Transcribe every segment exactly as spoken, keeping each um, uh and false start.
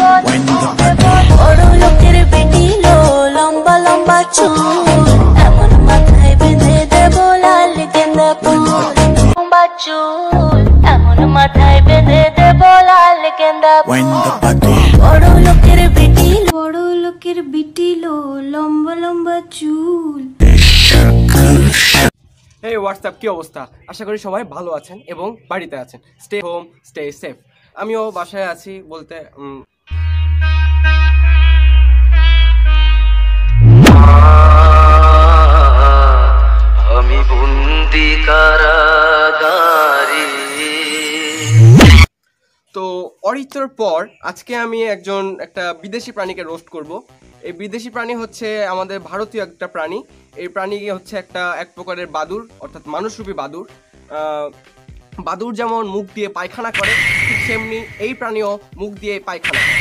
বড় লোকের বেটি লো লম্বা লম্বা চুল এমন মাথায় বেঁধে দেব লাল গেন্দা ফুল লম্বা চুল এমন মাথায় বেঁধে দেব লাল গেন্দা ফুল বড় লোকের বেটি বড় লোকের বেটি লো লম্বা লম্বা চুল। এই হোয়াটসঅ্যাপ কি অবস্থা? আশা করি সবাই ভালো আছেন এবং বাড়িতে আছেন। Stay home stay safe. আমিও বাসায় আছি বলতে আমি বন্দি কারাগারে। তো অরিত্রর পর আজকে আমি একজন একটা বিদেশি প্রাণীকে রোস্ট করব। এই বিদেশি প্রাণী হচ্ছে আমাদের ভারতীয় একটা প্রাণী। এই প্রাণী হচ্ছে একটা এক প্রকারের বাদুড়, অর্থাৎ মানুষরূপী বাদুড়। বাদুড় যেমন মুখ দিয়ে পায়খানা করে, ঠিক সেমনি এই প্রাণীও মুখ দিয়ে পায়খানা করে।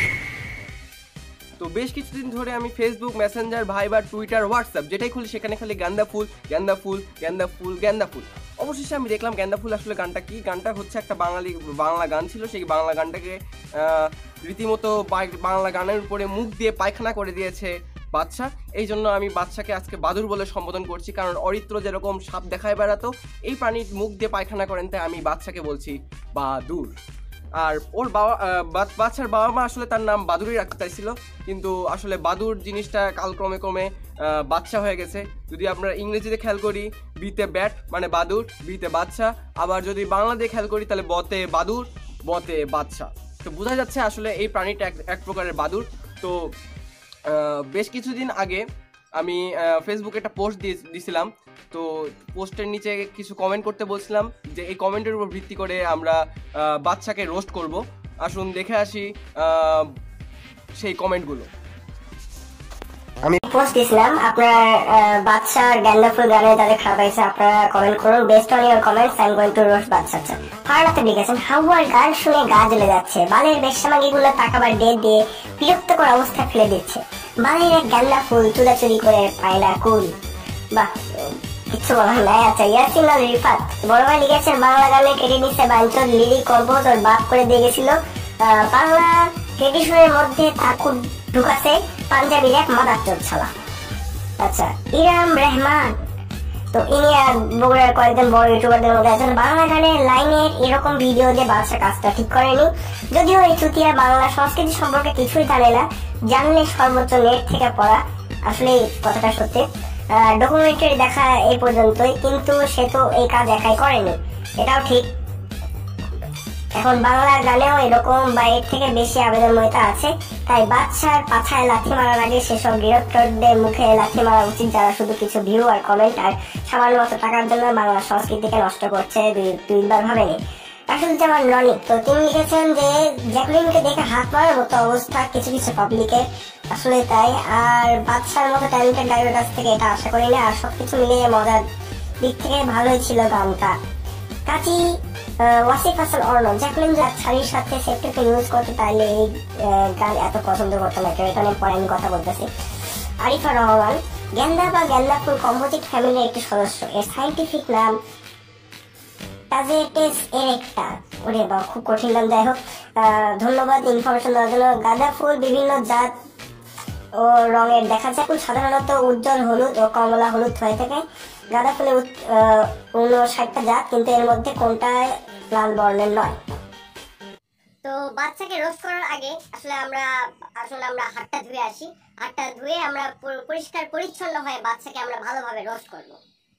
তো বেশ কিছুদিন ধরে আমি Facebook, Messenger, Viber, Twitter, WhatsApp যেটাই খুলি সেখানে খালি গ্যান্দা ফুল গ্যান্দা ফুল গ্যান্দা ফুল গ্যান্দা ফুল। অবশেষে আমি দেখলাম গ্যান্দা ফুল আসলে গানটা কি। গানটা হচ্ছে একটা বাঙালি বাংলা গান ছিল। সেই বাংলা গানটাকে রীতিমতো বাংলা গানের উপরে মুখ দিয়ে পায়খানা করে দিয়েছে বাদশা। এই জন্য আমি বাদশাকে আজকে বাদুড় বলে সম্বোধন করছি, কারণ অরিত্র যেরকম সাপ দেখায় বেড়াতো, এই প্রাণীর মুখ দিয়ে পায়খানা করেন, তাই আমি বাদশাকে বলছি বাদুড়। আর ওর বাবা বাচ্চার বাবা মা আসলে তার নাম বাদুড়ই রাখতে চাইছিল, কিন্তু আসলে বাদুড় জিনিসটা কালক্রমে ক্রমে বাচ্চা হয়ে গেছে। যদি আমরা ইংরেজিতে খেয়াল করি, বিতে ব্যাট মানে বাদুড়, বিতে বাচ্চা। আবার যদি বাংলাতে খেয়াল করি তাহলে বতে বাদুড়, বতে বাচ্চা। তো বোঝা যাচ্ছে আসলে এই প্রাণীটা এক প্রকারের বাদুড়। তো বেশ কিছুদিন আগে আমি ফেসবুকে একটা পোস্ট দিয়ে দিয়েছিলাম। তো পোস্টের নিচে কিছু কমেন্ট করতে বলছিলাম যে এই কমেন্টের উপর ভিত্তি করে আমরা বাচ্চাকে রোস্ট করব। আসুন দেখে আসি সেই কমেন্টগুলো। আমি পোস্ট দিয়েছিলাম আপনার বাচ্চার গ্যান্দা ফুল গানে তাদের খারাপ হয়েছে, আপনারা কমেন্ট করুন। Best on your comments I am going to roast বাচ্চা। ফারহাতে লিখেছেন, হাওয়ার গান শুনে গা জ্বলে যাচ্ছে, বালের বেশ্যামাগিগুলো টাকাবার ডেট দিয়ে বিরক্তকর অবস্থায় ফেলে দিচ্ছে, বালের এক গ্যান্দা ফুল চুদাচুরি করে পায় না কুল। বাহ, কিছু বলার নাই। আচ্ছা, ইয়াসিন আল রিফাত বড় ভাই লিখেছেন, বাংলা গানে কেটে নিচ্ছে বাঞ্চল লিরিক করবো তোর বাপ করে দিয়ে গেছিল, বাংলা ট্রেডিশনের মধ্যে ঠাকুর ঢুকাছে পাঞ্জাবির এক মাদার চোর ছালা। আচ্ছা, ইরাম রহমান তো ইনি আর বগুড়ার কয়েকজন বড় ইউটিউবারদের মধ্যে আছেন। বাংলা গানের লাইনের এরকম ভিডিও দিয়ে বাচ্চা কাজটা ঠিক করেনি। যদিও এই চুতিয়া বাংলা সংস্কৃতি সম্পর্কে কিছুই জানে না, জানলে সর্বোচ্চ নেট থেকে পড়া। আসলে কথাটা সত্যি, ডকুমেন্টারি দেখা এই পর্যন্তই, কিন্তু সে তো এই কাজ একাই করেনি, এটাও ঠিক। এখন বাংলার গানেও এরকম বা এর থেকে বেশি আবেদন ময়তা আছে, তাই বাচ্চার পাছায় লাথি মারার আগে সেসব ডিরেক্টরদের মুখে লাথি মারা উচিত, যারা শুধু কিছু ভিউ আর কমেন্ট আর সামান্য মতো টাকার জন্য বাংলা সংস্কৃতিকে নষ্ট করছে। দুইবার ভাবেনি। রাসুলজামান রনি তো তিনি লিখেছেন যে জ্যাকলিনকে দেখে হাত মারার মতো অবস্থা কিছু কিছু পাবলিকের, আসলে তাই। আর বাচ্চার মতো ট্যালেন্টেড গায়কের কাছ থেকে এটা আশা করি না। আর সবকিছু মিলিয়ে মজার দিক থেকে ভালোই ছিল গানটা। কাজী ওয়াসিফ হাসান অর্ণব, জ্যাকলিন শাড়ির সাথে সেফটিকে ইউজ করতে পারলে এই গান এত পছন্দ করতো না কেউ, এটা নিয়ে পরে আমি কথা বলতেছি। আরিফা রহমান, গেন্দা বা গেন্দা ফুল কম্পোজিট ফ্যামিলির একটি সদস্য, এর সাইন্টিফিক নাম টাজেটেস এরেক্টা। ওরে বা, খুব কঠিন নাম। যাই হোক, ধন্যবাদ ইনফরমেশন দেওয়ার জন্য। গাঁদা ফুল বিভিন্ন জাত ও রঙের দেখা যায়, ফুল সাধারণত উজ্জ্বল হলুদ ও কমলা হলুদ হয়ে থাকে। গাঁদা ফুলে উনষাটটা জাত, কিন্তু এর মধ্যে কোনটায় লাল বর্ণের নয়। তো বাচ্চাকে রোস্ট করার আগে আসলে আমরা আসলে আমরা হাতটা ধুয়ে আসি। হাতটা ধুয়ে আমরা পরিষ্কার পরিচ্ছন্ন হয়ে বাচ্চাকে আমরা ভালোভাবে রোস্ট করব।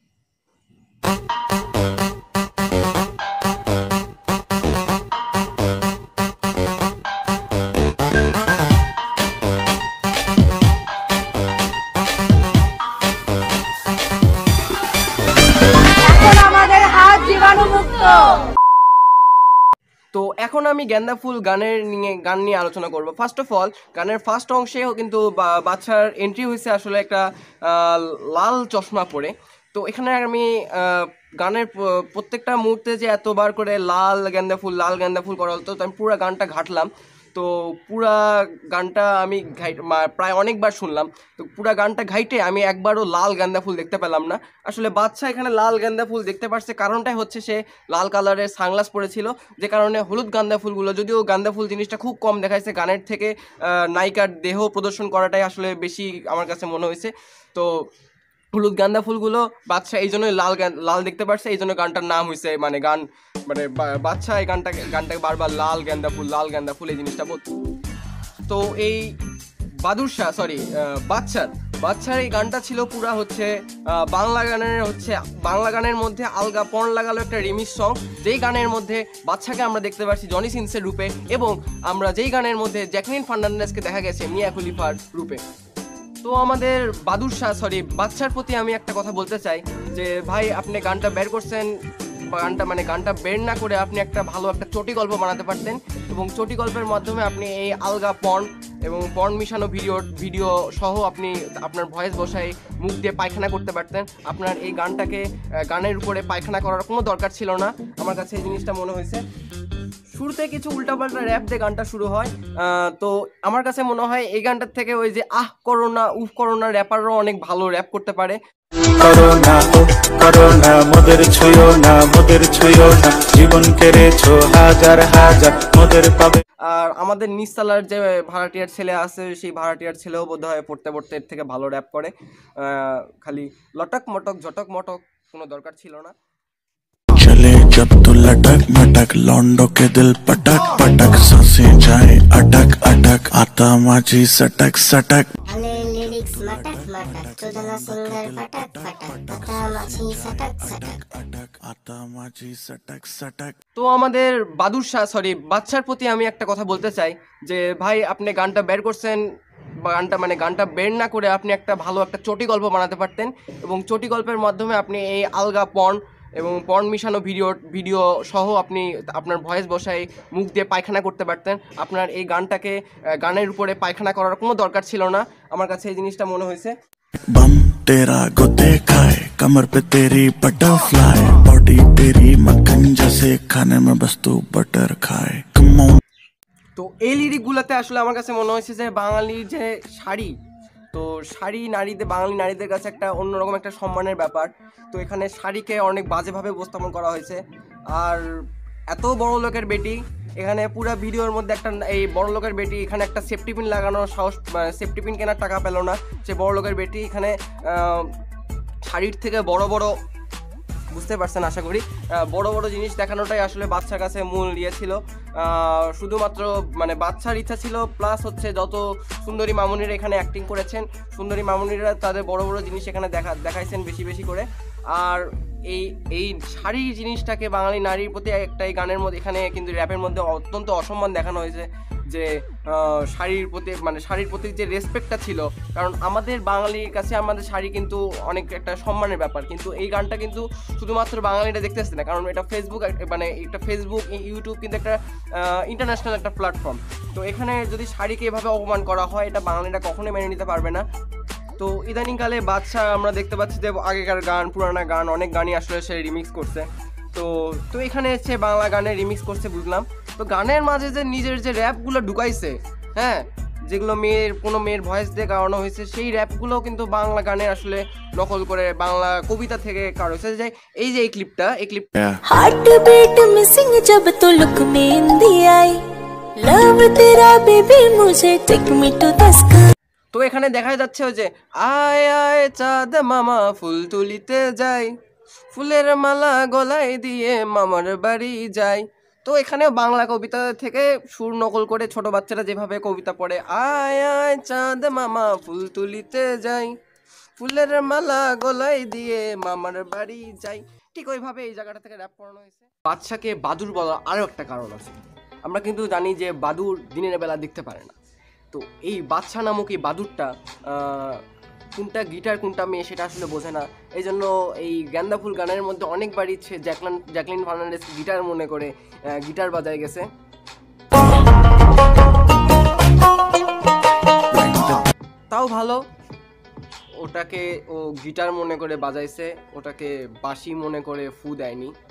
তো এখন আমি গ্যান্দা ফুল গানের নিয়ে গান নিয়ে আলোচনা করব। ফার্স্ট অফ অল, গানের ফার্স্ট অংশেও কিন্তু বাচ্চার এন্ট্রি হয়েছে আসলে একটা লাল চশমা পরে। তো এখানে আমি গানের প্রত্যেকটা মুহূর্তে যে এতবার করে লাল গেন্দা ফুল লাল গেন্দা ফুল করা হতো, তো আমি পুরো গানটা ঘাটলাম। তো তো পুরা গানটা আমি ঘাই প্রায় অনেকবার শুনলাম। তো পুরা গানটা ঘাইটে আমি একবারও লাল গাঁদা ফুল দেখতে পেলাম না। আসলে বাদশা এখানে লাল গাঁদা ফুল দেখতে পারছে, কারণটাই হচ্ছে সে লাল কালারের সানগ্লাস পরেছিল, যে কারণে হলুদ গাঁদা ফুলগুলো, যদিও গাঁদা ফুল জিনিসটা খুব কম দেখাইছে, গানের থেকে নায়িকার দেহ প্রদর্শন করাটাই আসলে বেশি আমার কাছে মনে হয়েছে। তো হলুদ গাঁদা ফুলগুলো বাদশা এই জন্যই লাল লাল দেখতে পারছে, এই জন্য গানটার নাম হয়েছে, মানে গান মানে বাদশা এই গানটাকে গানটাকে বারবার লাল গাঁদা ফুল লাল গাঁদা ফুল এই জিনিসটা বলতো। তো এই বাদুরশা সরি বাদশার বাদশার এই গানটা ছিল পুরা হচ্ছে বাংলা গানের হচ্ছে বাংলা গানের মধ্যে আলগা পর্ন লাগালো একটা রিমিক্স সং, যেই গানের মধ্যে বাদশাকে আমরা দেখতে পাচ্ছি জনি সিনসের রূপে, এবং আমরা যেই গানের মধ্যে জ্যাকলিন ফার্নান্ডেজকে দেখা গেছে মিয়া খলিফার রূপে। তো আমাদের বাদুরশা সরি বাদশার প্রতি আমি একটা কথা বলতে চাই যে ভাই আপনি গানটা বের করছেন, গানটা মানে গানটা বের না করে আপনি একটা ভালো একটা চটি গল্প বানাতে পারতেন, এবং চটি গল্পের মাধ্যমে আপনি এই আলগা পর্ন এবং পর্ন মিশানো ভিডিও ভিডিও সহ আপনি আপনার ভয়েস বসায় মুখ দিয়ে পায়খানা করতে পারতেন। আপনার এই গানটাকে গানের উপরে পায়খানা করার কোনো দরকার ছিল না, আমার কাছে এই জিনিসটা মনে হয়েছে। শুরুতে কিছু উল্টাপাল্টা র্যাপ দিয়ে গানটা শুরু হয়, তো আমার কাছে মনে হয় এই গানটার থেকে ওই যে আহ করোনা উফ করোনা র্যাপাররাও অনেক ভালো র্যাপ করতে পারে। করোনা ও করোনা মোদের ছুঁয়ো না মোদের ছুঁয়ো না জীবন কেড়েছো হাজার হাজার মোদের পাবে। আর আমাদের নিচতলার যে ভাড়াটিয়ার ছেলে আছে সেই ভাড়াটিয়ার ছেলেও বোধহয় পড়তে পড়তে এর থেকে ভালো র্যাপ করে, খালি লটক মটক ঝটক মটক কোনো দরকার ছিল না। चले जब तो लटक मटक लौंडों के दिल पटक पटक सांसें जाए अटक अटक आता माझी सटक सटक आले लिरिक्स मटक मटक चोदना सिंगर फटक फटक आता माझी सटक सटक अटक आता माझी सटक सटक। তো আমাদের বাদুরশা সরি বাদশার প্রতি আমি একটা কথা বলতে চাই যে ভাই আপনি গানটা বের করছেন, গানটা মানে গানটা বের না করে আপনি একটা ভালো একটা চটি গল্প বানাতে পারতেন, এবং চটি গল্পের মাধ্যমে আপনি এই আলগা পর্ন এবং পর্ন মিশানো ভিডিও ভিডিও সহ আপনি আপনার ভয়েস বসায় মুখ দিয়ে পায়খানা করতে পারতেন। আপনার এই গানটাকে গানের উপরে পায়খানা করার কোনো দরকার ছিল না, আমার কাছে এই জিনিসটা মনে হয়েছে। बम तेरा गोते खाए कमर पे तेरी बटरफ्लाई बॉडी तेरी मक्खन जैसे खाने में बस तू बटर खाए। তো এই লিরিকগুলোতে আসলে আমার কাছে মনে হয়েছে যে বাঙালির যে শাড়ি, তো শাড়ি নারীদের বাঙালি নারীদের কাছে একটা অন্যরকম একটা সম্মানের ব্যাপার। তো এখানে শাড়িকে অনেক বাজেভাবে উপস্থাপন করা হয়েছে। আর এত বড় লোকের বেটি এখানে পুরো ভিডিওর মধ্যে একটা এই বড় লোকের বেটি এখানে একটা সেফটি পিন লাগানোর সাহস, সেফটি পিন কেনার টাকা পেল না সে বড় লোকের বেটি। এখানে শাড়ির থেকে বড় বড় বুঝতে পারছেন আশা করি বড় বড় জিনিস দেখানোটাই আসলে বাচ্চার কাছে মূল ইয়ে ছিল। শুধুমাত্র মানে বাচ্চার ইচ্ছা ছিল, প্লাস হচ্ছে যত সুন্দরী মামুনিরা এখানে অ্যাক্টিং করেছেন সুন্দরী মামুনিরা তাদের বড় বড় জিনিস এখানে দেখা দেখাইছেন বেশি বেশি করে। আর এই এই শাড়ি জিনিসটাকে বাঙালি নারীর প্রতি একটা এই গানের মধ্যে এখানে কিন্তু র্যাপের মধ্যে অত্যন্ত অসম্মান দেখানো হয়েছে, যে শাড়ির প্রতি মানে শাড়ির প্রতি যে রেসপেক্টটা ছিল, কারণ আমাদের বাঙালির কাছে আমাদের শাড়ি কিন্তু অনেক একটা সম্মানের ব্যাপার, কিন্তু এই গানটা কিন্তু শুধুমাত্র বাঙালিরা দেখতেছে না, কারণ এটা ফেসবুক মানে এটা ফেসবুক ইউটিউব কিন্তু একটা ইন্টারন্যাশনাল একটা প্ল্যাটফর্ম। তো এখানে যদি শাড়িকে এভাবে অপমান করা হয় এটা বাঙালিরা কখনোই মেনে নিতে পারবে না। তো ইদানিংকালে বাদশা আমরা দেখতে পাচ্ছি যে আগেকার গান পুরানা গান অনেক গানই আসলে সে রিমিক্স করছে। তো তো এখানে হচ্ছে বাংলা গানে রিমিক্স করছে বুঝলাম। তো গানের মাঝে যে নিজের যে র্যাপগুলো ঢুকাইছে, হ্যাঁ যেগুলো মেয়ের কোনো মেয়ের ভয়েস দিয়ে গাওয়ানো হয়েছে সেই র্যাপগুলোও কিন্তু বাংলা গানে আসলে নকল করে বাংলা কবিতা থেকে কারো হয়েছে। যে এই যে এই ক্লিপটা এই ক্লিপ हार्ट बीट मिसिंग जब तो लुक में इंदी आई लव तेरा बेबी मुझे take me to the sky. তো এখানে দেখা যাচ্ছে ওই যে আয় আয় চাঁদ মামা ফুল তুলিতে যাই ফুলের মালা গলায় দিয়ে মামার বাড়ি যাই। তো এখানেও বাংলা কবিতা থেকে সুর নকল করে ছোট বাচ্চারা যেভাবে কবিতা পড়ে আয় আয় চাঁদ মামা ফুল তুলিতে যাই ফুলের মালা গলায় দিয়ে মামার বাড়ি যাই, ঠিক ওইভাবে এই জায়গাটা থেকে র্যাপ করানো হয়েছে। বাদশাকে বাদুর বলার আরও একটা কারণ আছে, আমরা কিন্তু জানি যে বাদুর দিনের বেলা দেখতে পারে না। তো এই বাদশা নামক এই বাদুরটা কোনটা গিটার কোনটা মেয়ে সেটা আসলে বোঝে না, এই জন্য এই গাঁদা ফুল গানের মধ্যে অনেকবারই সে জ্যাকলিন জ্যাকলিন ফার্নান্ডেজ গিটার মনে করে গিটার বাজায় গেছে। তাও ভালো ওটাকে ও গিটার মনে করে বাজাইছে, ওটাকে বাঁশি মনে করে ফু দেয়নি।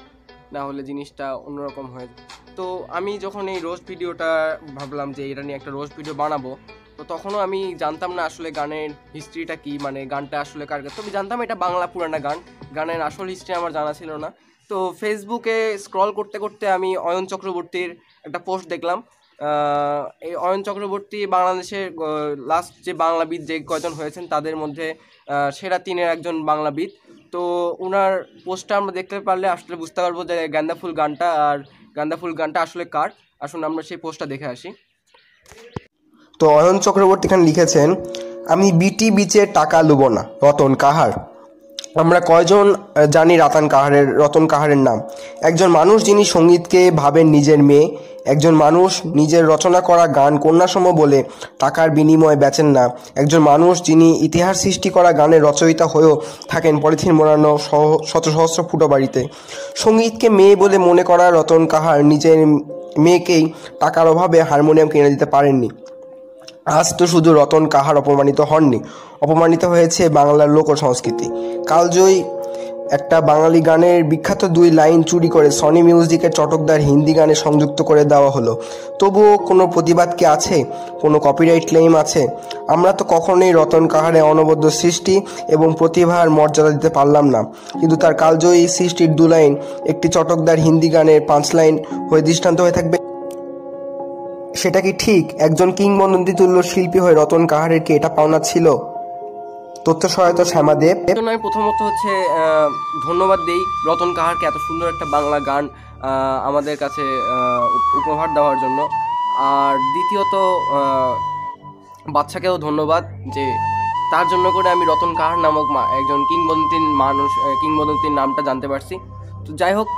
না হলে জিনিসটা অন্যরকম হয়ে যায়। তো আমি যখন এই রোস্ট ভিডিওটা ভাবলাম যে এটা নিয়ে একটা রোস্ট ভিডিও বানাবো, তো তখনও আমি জানতাম না আসলে গানের হিস্ট্রিটা কি, মানে গানটা আসলে কার কাছে। তবে জানতাম এটা বাংলা পুরানা গান, গানের আসল হিস্ট্রি আমার জানা ছিল না। তো ফেসবুকে স্ক্রল করতে করতে আমি অয়ন চক্রবর্তীর একটা পোস্ট দেখলাম। এই অয়ন চক্রবর্তী বাংলাদেশের লাস্ট যে বাংলাবিদ যে কয়জন হয়েছেন তাদের মধ্যে সেরা তিনের একজন বাংলাবিদ। তো ওনার পোস্টটা আমরা দেখতে পারলে আসলে বুঝতে পারবো যে গাঁদাফুল গানটা আর গাঁদাফুল গানটা আসলে কার। আসুন আমরা সেই পোস্টটা দেখে আসি। তো অয়ন চক্রবর্তী এখানে লিখেছেন, আমি বিটি বিচের টাকা লুব না, রতন কাহার। আমরা কয়জন জানি রতন কাহারের রতন কাহারের নাম? একজন মানুষ যিনি সঙ্গীতকে ভাবেন নিজের মেয়ে, একজন মানুষ নিজের রচনা করা গান কন্যাসম বলে টাকার বিনিময়ে বেচেন না, একজন মানুষ যিনি ইতিহাস সৃষ্টি করা গানের রচয়িতা হয়েও থাকেন পলিথিন মোড়ানো শত সহস্র ফুটো বাড়িতে। সঙ্গীতকে মেয়ে বলে মনে করা রতন কাহার নিজের মেয়েকেই টাকার অভাবে হারমোনিয়াম কিনে দিতে পারেননি। আজ তো শুধু রতন কাহার অপমানিত হননি, অপমানিত হয়েছে বাংলার লোক সংস্কৃতি। কালজয়ী একটা বাঙালি গানের বিখ্যাত দুই লাইন চুরি করে সনি মিউজিকের চটকদার হিন্দি গানে সংযুক্ত করে দেওয়া হলো। তবুও কোনো প্রতিবাদ কি আছে? কোনো কপিরাইট ক্লেম আছে? আমরা তো কখনোই রতন কাহারে অনবদ্য সৃষ্টি এবং প্রতিভার মর্যাদা দিতে পারলাম না, কিন্তু তার কালজয়ী সৃষ্টির দু লাইন একটি চটকদার হিন্দি গানের পাঁচ লাইন হয়ে দৃষ্টান্ত হয়ে থাকবে। সেটা কি ঠিক? একজন কিংবদন্তি তুল্য শিল্পী হয়ে রতন কাহারের কি এটা পাওনা ছিল? তথ্য সহায়তা শ্যামাদেব। আমি প্রথমত হচ্ছে ধন্যবাদ দেই রতন কাহারকে এত সুন্দর একটা বাংলা গান আমাদের কাছে উপহার দেওয়ার জন্য। আর দ্বিতীয়ত বাচ্চাকেও ধন্যবাদ যে তার জন্য করে আমি রতন কাহার নামক একজন কিংবদন্তির মানুষ কিংবদন্তির নামটা জানতে পারছি। তো যাই হোক,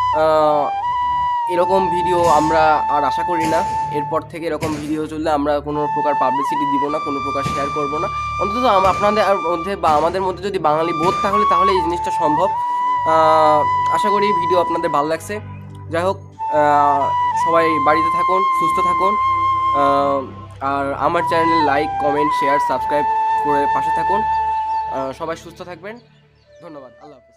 এরকম ভিডিও আমরা আর আশা করি না। এরপর থেকে এরকম ভিডিও চললে আমরা কোনো প্রকার পাবলিসিটি দিব না, কোনো প্রকার শেয়ার করব না। অন্তত আপনাদের মধ্যে বা আমাদের মধ্যে যদি বাঙালি বোধ তাহলে তাহলে এই জিনিসটা সম্ভব। আশা করি ভিডিও আপনাদের ভালো লাগছে। যাই হোক, সবাই বাড়িতে থাকুন, সুস্থ থাকুন, আর আমার চ্যানেলে লাইক, কমেন্ট, শেয়ার, সাবস্ক্রাইব করে পাশে থাকুন। সবাই সুস্থ থাকবেন। ধন্যবাদ। আল্লাহ হাফেজ।